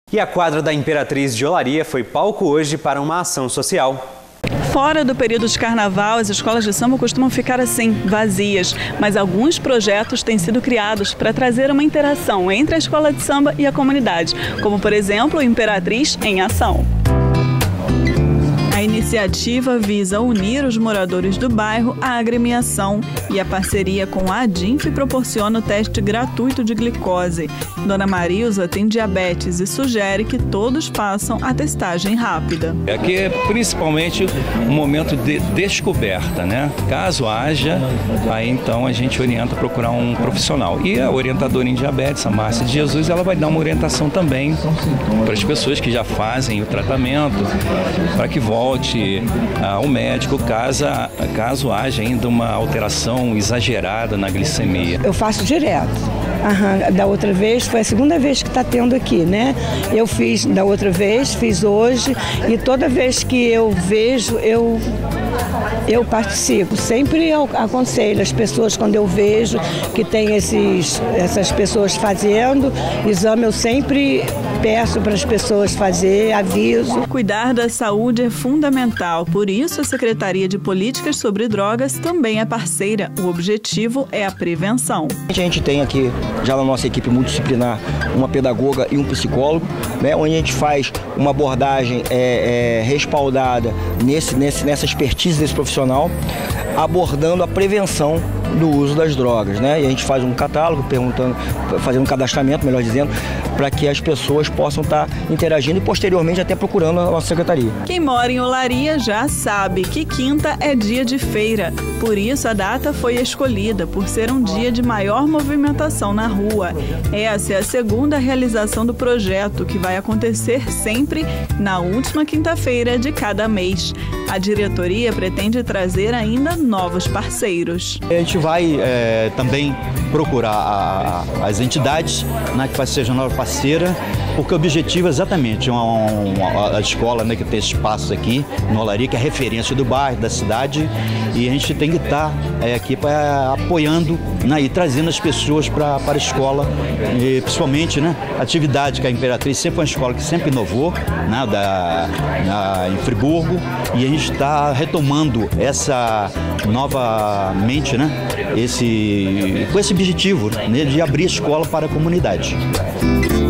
E a quadra da Imperatriz de Olaria foi palco hoje para uma ação social. Fora do período de carnaval, as escolas de samba costumam ficar assim, vazias. Mas alguns projetos têm sido criados para trazer uma interação entre a escola de samba e a comunidade, como por exemplo o Imperatriz em Ação. A iniciativa visa unir os moradores do bairro à agremiação e a parceria com a Adinf proporciona o teste gratuito de glicose. Dona Marilza tem diabetes e sugere que todos façam a testagem rápida. Aqui é principalmente um momento de descoberta, né? Caso haja, aí então a gente orienta a procurar um profissional. E a orientadora em diabetes, a Márcia de Jesus, ela vai dar uma orientação também para as pessoas que já fazem o tratamento, para que volte ao médico caso haja ainda uma alteração exagerada na glicemia. Eu faço direto. Da outra vez, foi a segunda vez que está tendo aqui, né? Eu fiz da outra vez, fiz hoje e toda vez que eu vejo, eu participo. Sempre eu aconselho as pessoas, quando eu vejo que tem essas pessoas fazendo exame, eu sempre peço para as pessoas fazer, aviso. Cuidar da saúde é fundamental, por isso a Secretaria de Políticas sobre Drogas também é parceira. O objetivo é a prevenção. A gente tem aqui, já na nossa equipe multidisciplinar, uma pedagoga e um psicólogo, né, onde a gente faz uma abordagem respaldada nessa expertise desse profissional, abordando a prevenção do uso das drogas, né? E a gente faz um catálogo, fazendo um cadastramento, melhor dizendo, para que as pessoas possam estar interagindo e posteriormente até procurando a nossa secretaria. Quem mora em Olaria já sabe que quinta é dia de feira. Por isso a data foi escolhida, por ser um dia de maior movimentação na rua. Essa é a segunda realização do projeto, que vai acontecer sempre na última quinta-feira de cada mês. A diretoria pretende trazer ainda novos parceiros. A gente vai também procurar as entidades, né, que seja nova parceira, porque o objetivo é exatamente a escola, né, que tem espaços aqui no Olaria, que é referência do bairro, da cidade, e a gente tem que estar aqui apoiando, né, e trazendo as pessoas para a escola, e principalmente, né, a atividade que a Imperatriz sempre foi uma escola que sempre inovou, né, em Friburgo, e a gente está retomando essa novamente, né, com esse objetivo, né, de abrir a escola para a comunidade.